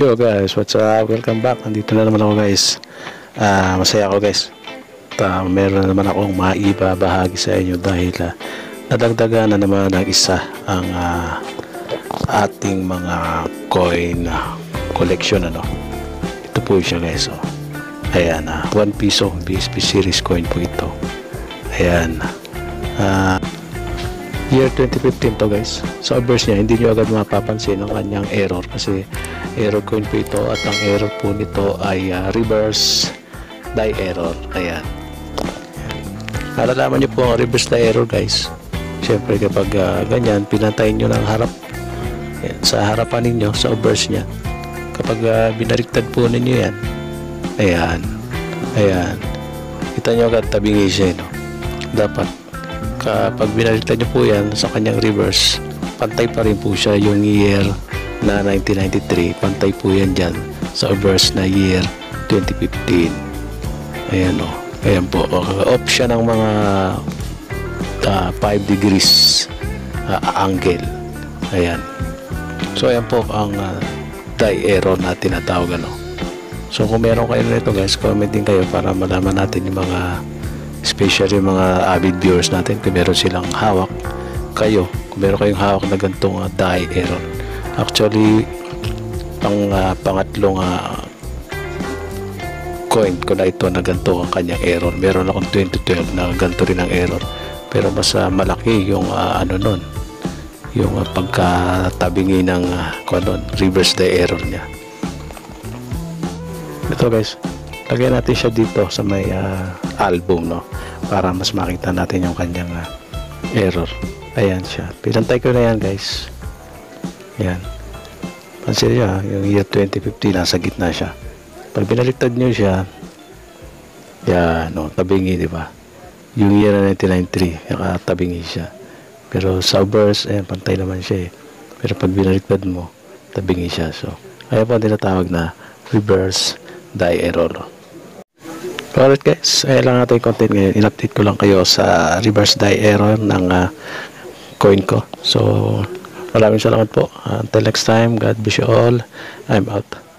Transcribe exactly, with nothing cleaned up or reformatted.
Yo guys, what's up? Welcome back. Nandito na naman ako guys. Uh, masaya ako guys. Uh, meron na naman akong maibabahagi sa inyo dahil uh, nadagdagan na naman ng isa ang uh, ating mga coin uh, collection. Ano? Ito po siya guys. Oh. Ayan, uh, one piso B S P series coin po ito. Ayan. Uh, year twenty fifteen to guys. Sa obverse niya, hindi nyo agad mapapansin ang kanyang error kasi error coin po ito at ang error po nito ay uh, reverse die error. Ayan. Malalaman nyo po ang reverse die error guys. Siyempre kapag uh, ganyan, pinantayin nyo ng harap. Ayan, sa harapan ninyo, sa obverse niya. Kapag uh, binaliktad po ninyo yan. Ayan. Ayan. Kita nyo agad tabingi siya. No? Dapat kapag binaliktad nyo po yan sa kanyang reverse, pantay pa rin po siya yung year na nineteen ninety-three. Pantay po yan dyan sa obverse na year twenty fifteen. Ayan o. Ayan po. Off siya ng mga uh, five degrees uh, angle. Ayan. So ayan po ang uh, die error na tinatawag. Ano. So kung meron kayo nito guys, comment din kayo para malaman natin yung mga, especially yung mga avid viewers natin, kung meron silang hawak kayo, kung meron kayong hawak na gantong uh, die error. Actually pang uh, pangatlong uh, coin ko na ito na ganito ang kanyang error. Meron akong twenty twelve na ganito rin ang error, pero mas uh, malaki yung uh, ano nun, yung uh, pagkatabingi ng uh, ano, reverse die error nya. Ito guys, lagyan natin siya dito sa may uh, album, no, para mas makita natin yung kanyang uh, error. Ayan siya, pinantay ko na yan guys. Yan, pansin nyo, yung year twenty fifteen nasa gitna siya. Pag binaliktad nyo siya, yan, no, tabingi, di ba? Yung year nineteen ninety-three, nakatabingi siya. Pero sa obverse, ayan, pantay naman siya eh. Pero pag binaliktad mo, tabingi siya. So, ayan po ang tinatawag na reverse die error. Alright guys, ayan lang natin yung content ngayon. In-update ko lang kayo sa reverse die error ng uh, coin ko. So, maraming salamat po. Until next time, God bless you all. I'm out.